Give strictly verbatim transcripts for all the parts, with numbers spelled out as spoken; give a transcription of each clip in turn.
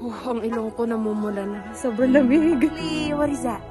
Oh, ang ilong ko namumula na. Sobrang lamig. What is that?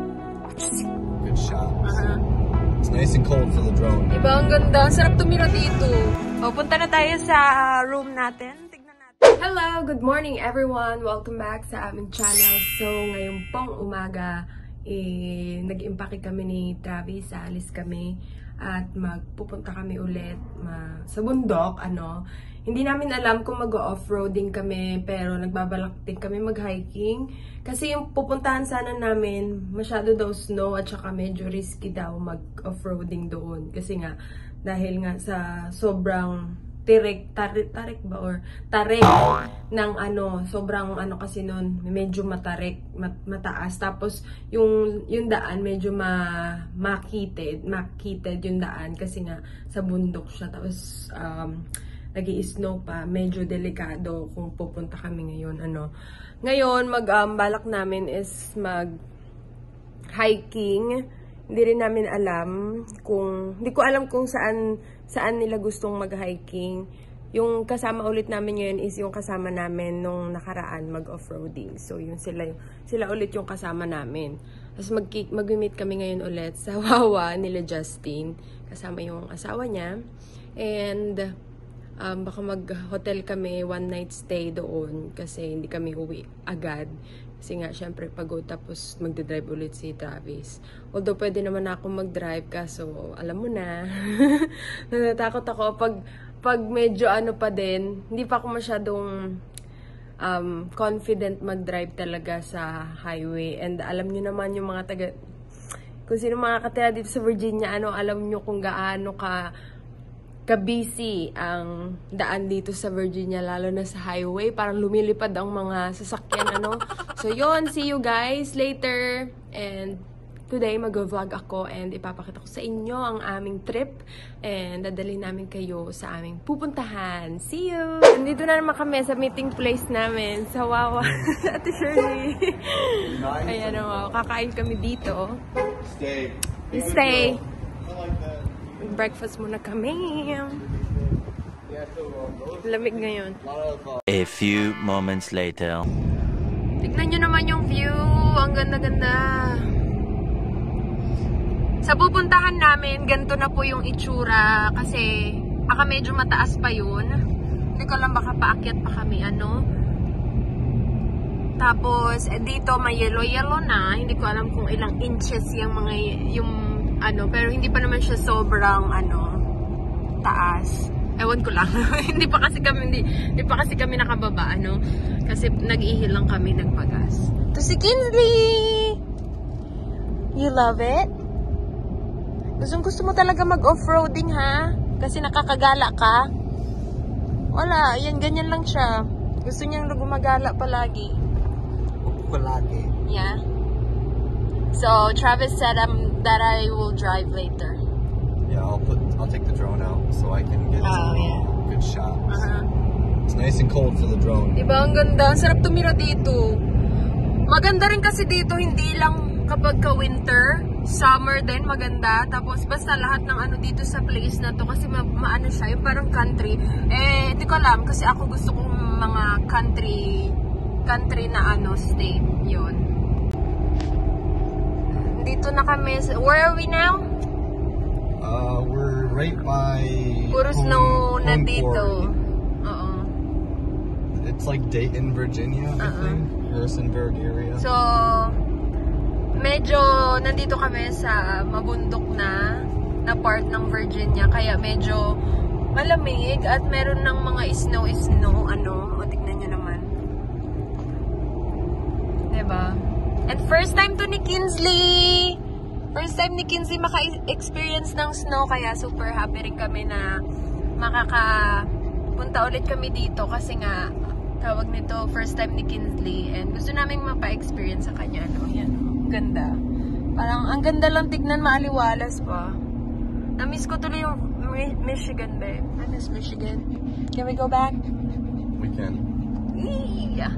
Good shot. Uh-huh. It's nice and cold for the drone. Diba, ang ganda. Sarap tumira dito. O, punta na tayo sa room natin. Tignan natin. Hello! Good morning, everyone! Welcome back sa aming channel. So, ngayon pong umaga, eh, nag-impake kami ni Travis. Alis kami. At magpupunta kami ulit ma sa bundok, ano. Hindi namin alam kung mag-off-roading kami, pero nagbabalak din kami mag-hiking. Kasi yung pupuntahan sana namin, masyado daw snow at saka medyo risky daw mag-off-roading doon. Kasi nga, dahil nga sa sobrang tirik, tarik, tarik ba? Or tarik ng ano, sobrang ano kasi noon, medyo matarik, mat, mataas. Tapos, yung, yung daan medyo ma, makitid, makitid yung daan kasi nga sa bundok siya. Tapos, um, nag-i-snow pa, medyo delikado kung pupunta kami ngayon, ano. Ngayon, mag, um, balak namin is mag-hiking. Hindi rin namin alam kung, hindi ko alam kung saan, saan nila gustong mag-hiking. Yung kasama ulit namin ngayon is yung kasama namin nung nakaraan mag-off-roading. So, yung sila, sila ulit yung kasama namin. Tapos mag-meet kami ngayon ulit sa Wawa nila Justin. Kasama yung asawa niya. And Um, baka mag-hotel kami, one night stay doon kasi hindi kami uwi agad. Kasi nga, syempre, pagod tapos magdadrive ulit si Travis. Although, pwede naman ako mag-drive kaso, alam mo na, natatakot ako pag, pag medyo ano pa din, hindi pa ako masyadong um, confident mag-drive talaga sa highway. And alam nyo naman yung mga taga, kung sino mga katira dito sa Virginia, ano, alam nyo kung gaano ka ka-busy ang daan dito sa Virginia, lalo na sa highway. Parang lumilipad ang mga sasakyan, ano. So, yon, see you guys later. And today, mag-vlog ako and ipapakita ko sa inyo ang aming trip. And dadalhin namin kayo sa aming pupuntahan. See you! Nandito na naman kami sa meeting place namin sa Wawa. Ate Shirley. Ayan o, kakain kami dito. Stay. Stay. Breakfast muna kami. Lamig ngayon. A few moments later. Tignan nyo naman yung view. Ang ganda-ganda. Sa pupuntahan namin, ganito na po yung itsura. Kasi, baka medyo mataas pa yun. Hindi ko alam, baka paakyat pa kami, ano. Tapos, eh, dito may yellow-yellow na. Hindi ko alam kung ilang inches yung mga, yung ano, pero hindi pa naman siya sobrang, ano, taas. Ewan ko lang. Hindi pa kasi kami, hindi, hindi pa kasi kami nakababa, ano. Kasi nag-ihil lang kami ng pagas. To si Kinsley! You love it? Gustong gusto mo talaga mag-off-roading, ha? Kasi nakakagala ka? Wala, yan, ganyan lang siya. Gusto niyang gumagala palagi. Palagi. Yeah. So, Travis said um, that I will drive later. Yeah, I'll put, I'll take the drone out so I can get Oh, some yeah. good shots. Uh-huh. It's nice and cold for the drone. Diba, ang ganda. Ang sarap tumira dito. Maganda rin kasi dito, hindi lang kapag ka-winter, summer din, maganda. Tapos, basta lahat ng ano dito sa place na to, kasi ma maano siya, yung parang country. Eh, di ko alam, kasi ako gusto kong mga country, country na ano, state, yun. Dito na kami. Where are we now? Uh, we're right by Puro snow na dito. Oo. It's like Dayton, Virginia, I Uh-uh. think. Harrisonburg area. So, medyo nandito kami sa mabundok na na part ng Virginia. Kaya medyo malamig at meron ng mga snow-snow. Ano, o tignan nyo naman. Diba? And first time to ni Kinsley! First time ni Kinsley maka-experience ng snow, kaya super happy rin kami na makakapunta ulit kami dito kasi nga, tawag nito, first time ni Kinsley and gusto namin mapa-experience sa kanya. Ano, yan, ganda. Parang, ang ganda lang tignan, maaliwalas pa. Na-miss ko tuloy yung Michigan, babe. I miss Michigan. Can we go back? We can. Yeah.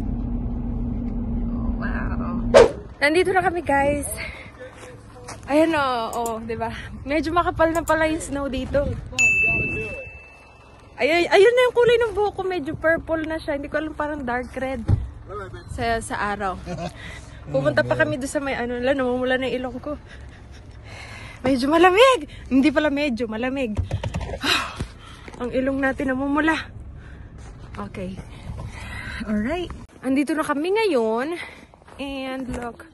Wow. Nandito na kami, guys. Ayan o, oh, diba? Medyo makapal na pala yung snow dito. Ayun, ayun na yung kulay ng buhok ko. Medyo purple na siya. Hindi ko alam, parang dark red. sa, sa araw. Pupunta pa kami doon sa may ano, lang, namumula na yung ilong ko. Medyo malamig! Hindi pala medyo, malamig. Ang ilong natin namumula. Okay. Alright. Andito na kami ngayon. And look.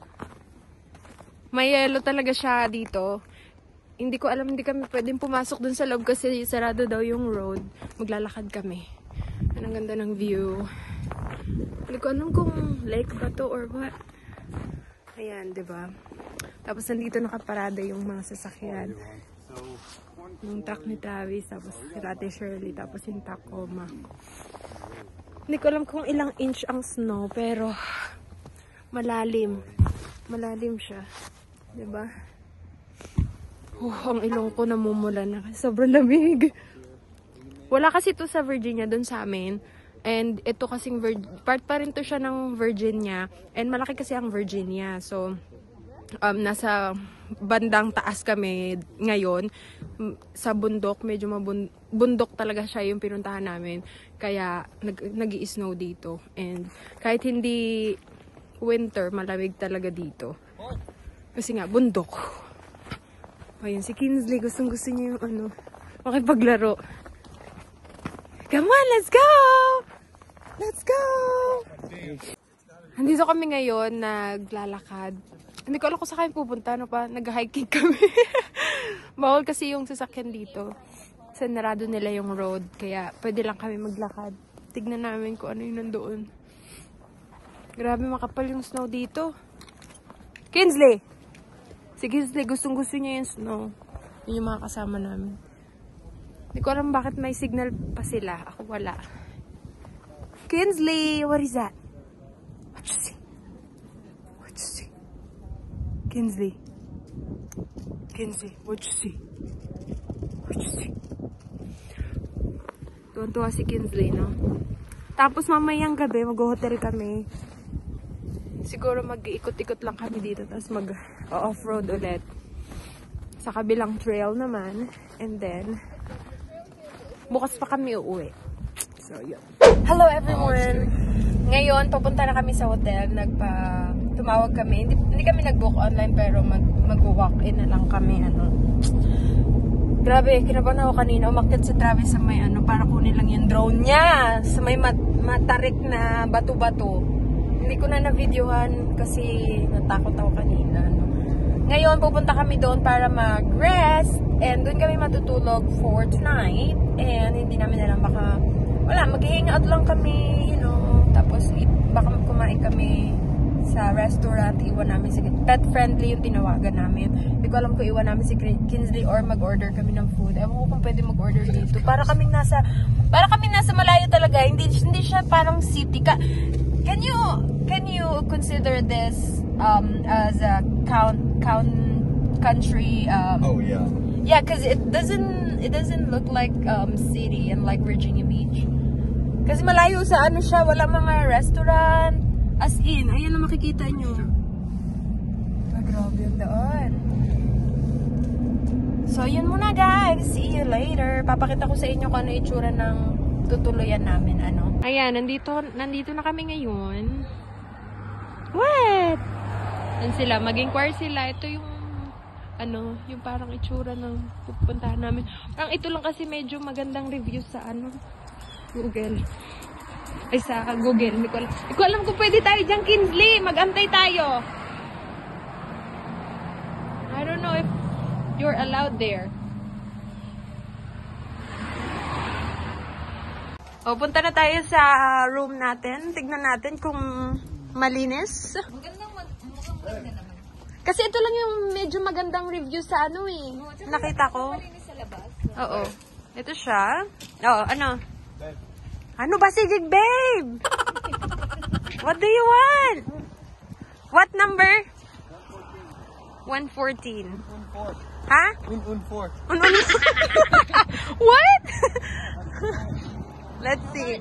May yellow talaga siya dito. Hindi ko alam, hindi kami pwedeng pumasok dun sa loob kasi sarado daw yung road. Maglalakad kami. Ang ganda ng view. Hindi ko alam kung lake ba to or what. Ayan, diba? Tapos nandito nakaparada yung mga sasakyan. Yung truck ni Travis, tapos si Ate Shirley, tapos yung Tacoma. Hindi ko alam kung ilang inch ang snow, pero malalim. Malalim siya. Diba? Oh, ang ilong ko namumula na kasi sobrang lamig. Wala kasi to sa Virginia, dun sa amin. And ito kasing part pa rin to siya ng Virginia. And malaki kasi ang Virginia. So, um, nasa bandang taas kami ngayon. Sa bundok, medyo mabundok talaga siya yung pinuntahan namin. Kaya nag nag-i-snow dito. And kahit hindi winter, malamig talaga dito. Kasi nga, bundok. Ayun, si Kinsley, gustong gusto niya yung ano, makipaglaro. Come on, let's go! Let's go! Andito kami ngayon, naglalakad. Hindi ko alam kung saan kami pupunta, ano pa, nag-hiking kami. Bawal kasi yung sasakyan dito. Sanarado nila yung road, kaya pwede lang kami maglakad. Tignan namin kung ano yung nandoon. Grabe, makapal yung snow dito. Kinsley! Si Kinsley, gustong gusto niya yung snow. Yun yung mga kasama namin. Hindi ko alam bakit may signal pa sila. Ako wala. Kinsley, what is that? What you see? What you see? Kinsley. Kinsley, what you see? What you see? Tuwan-tuwa si Kinsley, no? Tapos mamayang gabi, mag-hotel kami. Siguro mag-iikot-ikot lang kami dito. Tapos mag-off-road ulit. Sa kabilang trail naman. And then, bukas pa kami uuwi. So, yun. Hello everyone! Ngayon, papunta na kami sa hotel. Nagpa, tumawag kami. Hindi, hindi kami nag-book online pero mag, mag-walk-in na lang kami. Ano. Grabe, kinabahan ako kanina. Umakyat si Travis sa may ano, para kunin lang yung drone niya. Sa may mat, matarik na bato-bato. Hindi ko na na-videohan kasi natakot ako kanina. No? Ngayon, pupunta kami doon para mag-rest. And doon kami matutulog for tonight. And hindi namin alam, baka wala, mag-hangout lang kami, you know. Tapos, baka kumain kami sa restaurant. Iwan namin si pet-friendly yung tinawagan namin. Hindi ko alam kung iwan namin si Kinsley or mag-order kami ng food. Ewan ko kung pwede mag-order dito. Para kaming nasa, para kaming nasa malayo talaga. Hindi, hindi siya parang city. Ka, can you, can you consider this um, as a count, count, country? Um, Oh, yeah. Yeah, because it doesn't it doesn't look like um city and like Virginia Beach. Kasi malayo sa ano siya, wala mga restaurant. As in, ayan na makikita nyo. Ah, grabe yung daan. So, yun muna guys. See you later. Papakita ko sa inyo kung ano itsura ng tutuluyan namin. Ano. Ayan, nandito, nandito na kami ngayon. What? Yan sila, mag-inquire sila. Ito yung ano, yung parang itsura ng pupuntahan namin. Parang ito lang kasi medyo magandang review sa ano, Google. Ay, sa Google. Hindi ko alam, hindi ko alam kung pwede tayo dyan, Kinsley. Mag-antay tayo. I don't know if you're allowed there. O, punta na tayo sa room natin. Tignan natin kung malinis. Magandang mag mukhang maganda naman. Kasi ito lang yung medyo magandang review sa ano eh. Nakita ko. Malinis sa labas. Oo. Ito siya. Oo, ano? Ano ba sige, babe? What do you want? What number? one fourteen. Ha? Un four. What? Let's see.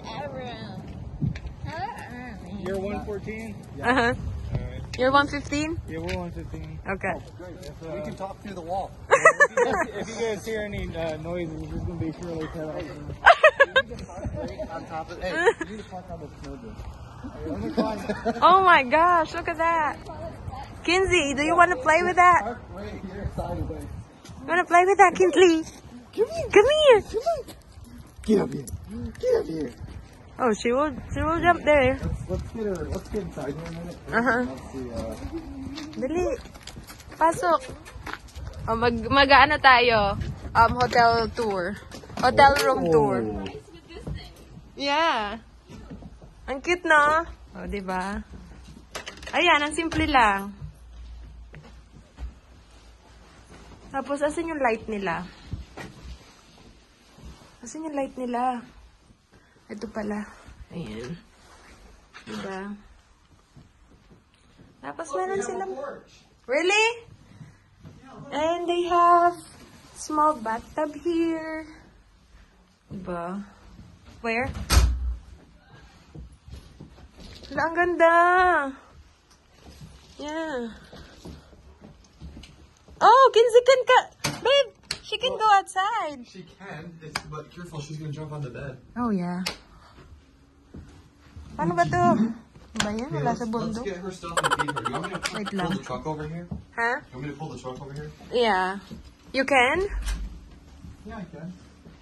You're one fourteen? Uh-huh. You're one fifteen? Yeah, we're one fifteen. Okay. Great. So we can talk through the wall. If you guys hear any uh, noises, it's just gonna be Shirley cut off. On top of, hey, you need to park on the snowboard. Oh my gosh, look at that. Kinsey, do you want to play with that? Right here, sideways. You want to play with that, Kinsley? Come here. Come here. Get up here. Get up here. Oh, she will, she will jump there. Let's, let's get her. Let's get inside here a minute. Uh-huh. Let's see. Uh, Dali. Pasok. Oh, mag, mag ano tayo? Um, hotel tour. Hotel room tour. Yeah. Ang cute, no? Oh, diba? Ayan, ang simple lang. Tapos, asan yung light nila? Asan yung light nila? Ito pala. Ayan. Diba? Tapos, meron silang... Really? And they have small bathtub here. Diba? Where? Wala, ang ganda. Yeah. Oh, Kinsey can ka... Babe, she can go outside. she can, it's, but careful, she's gonna jump on the bed. Oh, yeah. Paano ba to? Ba yan? Wala let's, sa let's bundok. get her stuff and feed her. You want me to Wait pull lang. the truck over here? Ha? You want me to pull the truck over here? Yeah. You can? Yeah, I can.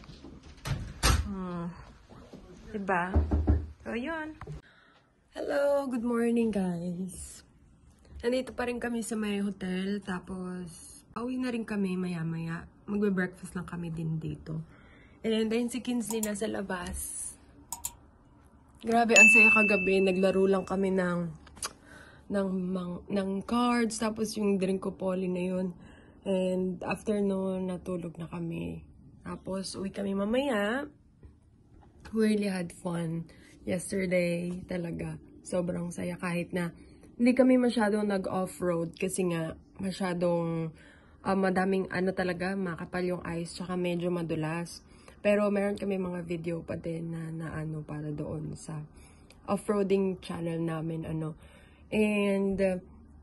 Hmm. Diba? So, yun. Hello, good morning guys. Nandito pa rin kami sa may hotel. Tapos, pauwi na rin kami maya-maya. Magbe-breakfast lang kami din dito. And then, si Kinsley nasa labas. Grabe, ang saya kagabi. Naglaro lang kami ng ng, mang, ng cards. Tapos, yung drink ko poli na yun. And after noon, natulog na kami. Tapos, uwi kami mamaya. We really had fun yesterday talaga. Sobrang saya kahit na hindi kami masyadong nag-off-road kasi nga masyadong uh, madaming ano talaga, makapal yung ice tsaka medyo madulas. Pero meron kami mga video pa din na, na ano para doon sa off-roading channel namin ano. And uh,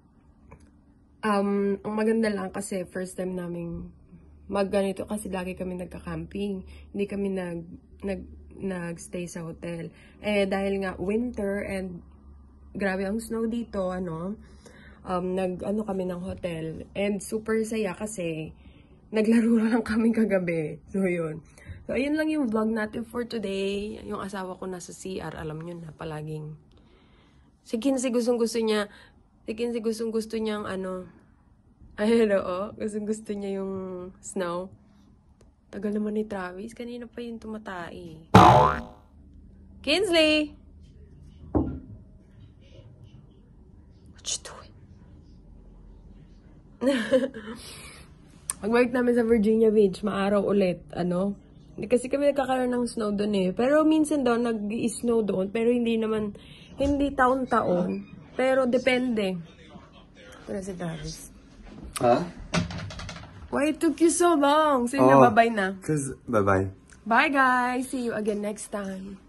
um, ang maganda lang kasi first time naming magganito kasi lagi kami nagka-camping. Hindi kami nag nag nag-stay sa hotel. Eh dahil nga winter and grabe ang snow dito, ano, um, nag, ano kami ng hotel. And super saya kasi, naglaro lang kami kagabi. So, yun. So, ayun lang yung vlog natin for today. Yung asawa ko nasa C R, alam nyo na, palaging. Si Kinsey gustong-gusto niya, si Kinsey gustong-gusto niyang, ano, ayun, oo, gustong-gusto niya yung snow. Tagal naman ni Travis, kanina pa yung tumatai. Kinsley! What you doing? Pagbalik namin sa Virginia Beach, maaraw ulit, ano? Hindi kasi kami nagkakaroon ng snow doon eh. Pero minsan doon, nag-i-snow doon. Pero hindi naman, hindi taon-taon. Pero depende. Pero si Travis. Huh? Why it took you so long? Sige na, bye-bye na. Cause, bye-bye. Bye guys! See you again next time.